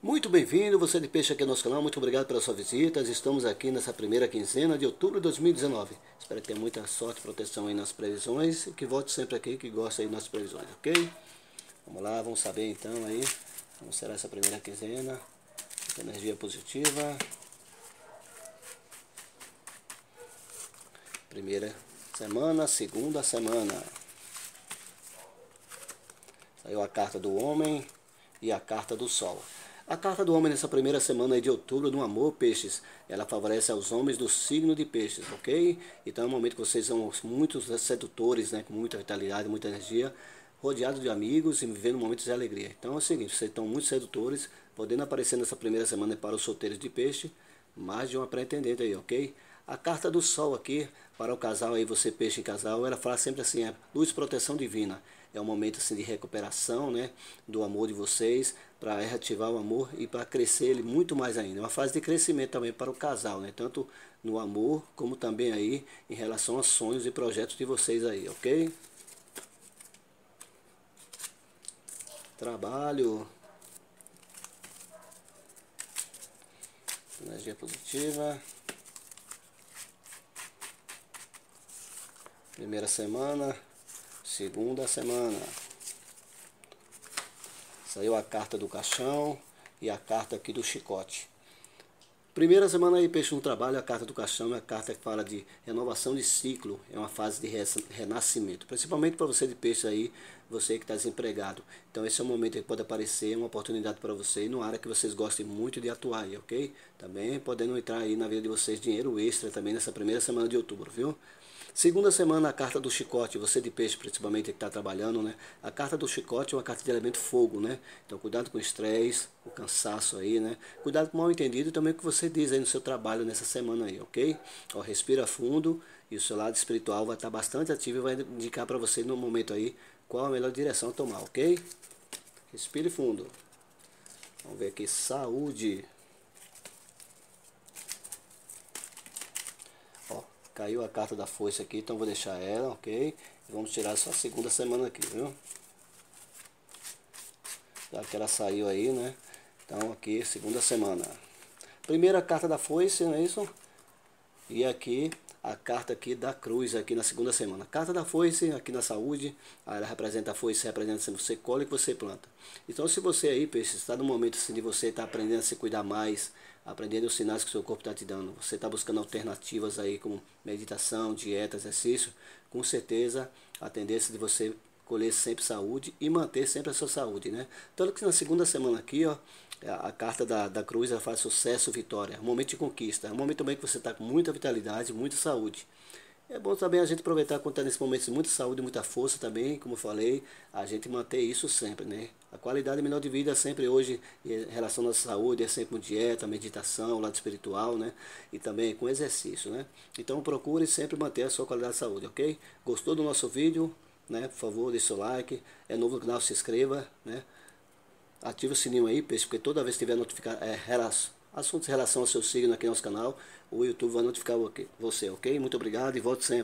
Muito bem-vindo, você de peixe aqui no nosso canal, muito obrigado pela sua visita. Estamos aqui nessa primeira quinzena de outubro de 2019. Espero que tenha muita sorte e proteção aí nas previsões e que volte sempre aqui, que gosta aí das previsões, ok? Vamos lá, vamos saber então aí como será essa primeira quinzena. Energia positiva. Primeira semana, segunda semana. Saiu a carta do homem e a carta do sol. A carta do homem nessa primeira semana aí de outubro, no amor, peixes, ela favorece aos homens do signo de peixes, ok? Então é um momento que vocês são muitos sedutores, né, com muita vitalidade, muita energia, rodeados de amigos e vivendo momentos de alegria. Então é o seguinte, vocês estão muito sedutores, podendo aparecer nessa primeira semana para os solteiros de peixe, mais de uma pretendente aí, ok? A carta do sol aqui, para o casal aí, você peixe em casal, ela fala sempre assim, é luz e proteção divina. É um momento assim de recuperação, né, do amor de vocês, para reativar o amor e para crescer ele muito mais ainda. É uma fase de crescimento também para o casal, né, tanto no amor como também aí em relação a sonhos e projetos de vocês aí, ok? Trabalho. Energia positiva. Primeira semana, segunda semana. Saiu a carta do caixão e a carta aqui do chicote. Primeira semana aí, peixe no trabalho, a carta do caixão é a carta que fala de renovação de ciclo, é uma fase de renascimento, principalmente para você de peixe aí, você que está desempregado. Então esse é um momento que pode aparecer uma oportunidade para você, numa área que vocês gostem muito de atuar aí, ok? Também podendo entrar aí na vida de vocês dinheiro extra também nessa primeira semana de outubro, viu? Segunda semana, a carta do chicote, você de peixe principalmente que está trabalhando, né? A carta do chicote é uma carta de elemento fogo, né? Então cuidado com o estresse, o cansaço aí, né? Cuidado com o mal entendido e também o que você diz aí no seu trabalho nessa semana aí, ok? Ó, respira fundo e o seu lado espiritual vai estar bastante ativo e vai indicar para você no momento aí qual a melhor direção a tomar, ok? Respire fundo. Vamos ver aqui, saúde. Caiu a carta da foice aqui, então vou deixar ela, ok? Vamos tirar só a segunda semana aqui, viu? Já que ela saiu aí, né? Então aqui, segunda semana. Primeira carta da foice, não é isso? E aqui, a carta aqui da cruz, aqui na segunda semana. Carta da foice, aqui na saúde, ela representa a foice, representa se você colhe e que você planta. Então se você aí, peixe, está no momento assim, de você estar aprendendo a se cuidar mais, aprendendo os sinais que o seu corpo está te dando, você está buscando alternativas aí como meditação, dieta, exercício, com certeza a tendência de você colher sempre saúde e manter sempre a sua saúde, né? Tanto que na segunda semana aqui, ó, a carta da cruz, ela faz sucesso, vitória, um momento de conquista, é um momento também que você está com muita vitalidade, muita saúde. É bom também a gente aproveitar quando está nesse momento de muita saúde, muita força também, como eu falei, a gente manter isso sempre, né? A qualidade melhor de vida é sempre hoje, em relação à nossa saúde, é sempre com dieta, meditação, lado espiritual, né? E também com exercício, né? Então procure sempre manter a sua qualidade de saúde, ok? Gostou do nosso vídeo? Né? Por favor, deixe seu like, é novo no canal, se inscreva, né? Ative o sininho aí, peixe, porque toda vez que tiver assuntos em relação ao seu signo aqui no nosso canal, o YouTube vai notificar você, ok? Muito obrigado e volte sempre.